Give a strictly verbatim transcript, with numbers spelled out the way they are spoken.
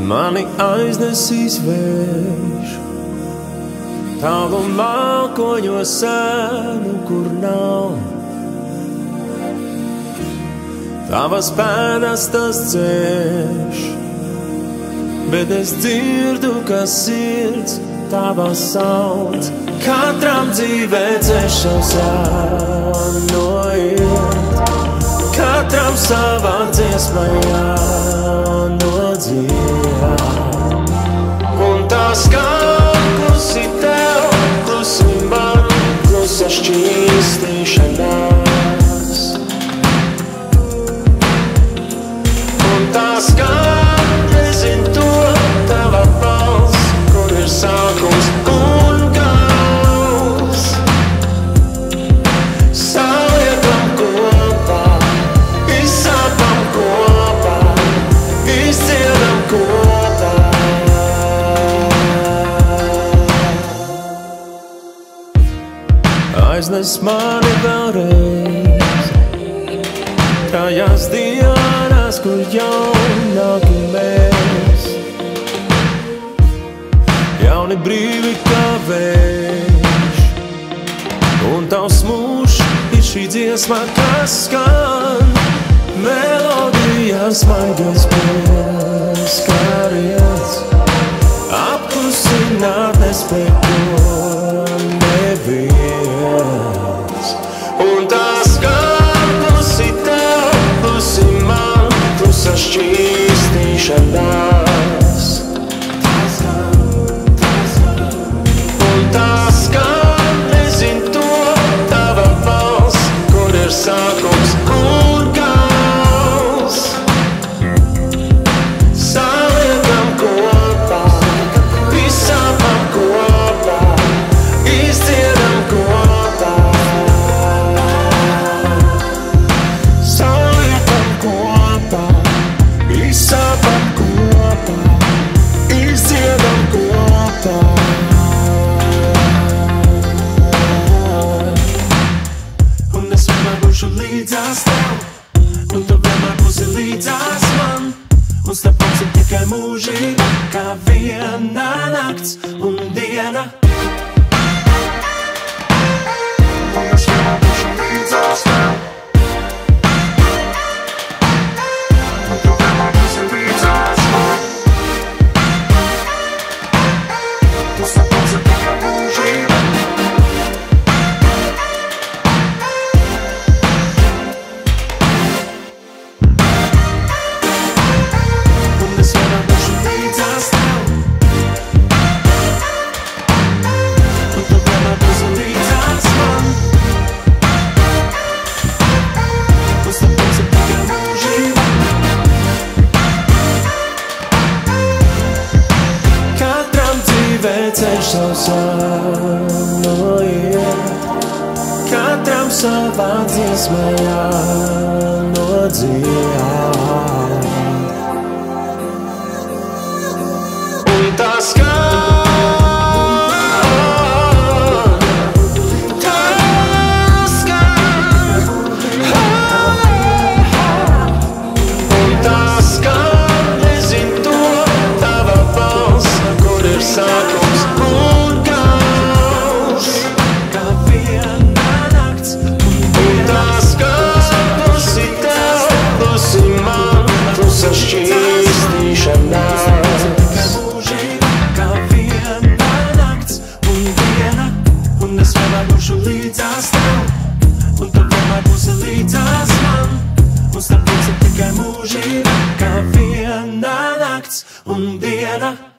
mani aiznesīs vējš, tālu mākoņos sēnu, kur nav. Tavas pēdas tas dzēš, bet es dzirdu, ka sirds tava sauc. Katram dzīvē ceļš savs jānoiet, katram savā dziesma jānodzied. Un tā skan klusi tev, klusi man, klusa šķīstīšanās. Un tā skan, nezin to, tava balss, kur ir sākums un gals. Saliekam kopā, izsāpam kopā, izdziedam kopā. Aiznes mani vēlreiz tajās dienās, kur jaunāki mēs, jauni brīvi kā vējš. Un tavs mūžs ir šī dziesma, kas skan, melodijas maigais pieskariens, apklusināt nespēj ko neviens. Un tā skan klusi tev, klusi man, klusa šķīstīšanās. Un tā skan, nezin to, tava balss, kur ir sākums un gals. Saliekam kopā, izsāpam kopā, izdziedam kopā. Saliekam kopā, izsāpam kopā, izdziedam kopā. Un es vienmēr būšu līdzās tev, un tu vienmēr būsi līdzās man. Un starp mums ir tikai mūžība, kā viena nakts un diena. Un es vienmēr būšu līdzās tev, un tu vienmēr būsi līdzās man. Un starp mums ir tikai mūžība. Un es vienmēr būšu līdzās tev, un tu vienmēr būsi līdzās man. Un starp mums ir tikai mūžība. Katram dzīvē ceļš savs jānoiet, katram savā dziesma jānodzied. Un tā skan, tā skan, un tā skan, nezin to, tava balss, kur ir sākums un gals. Kā viena nakts un tā skan, klusi tev, klusi man, klusa šķīstīšanās. Kā viena nakts un diena, un es vienmēr būšu līdzās tev, un tu vienmēr būsi līdzās man. Un starp mums ir tikai mūžība, kā viena nakts un diena.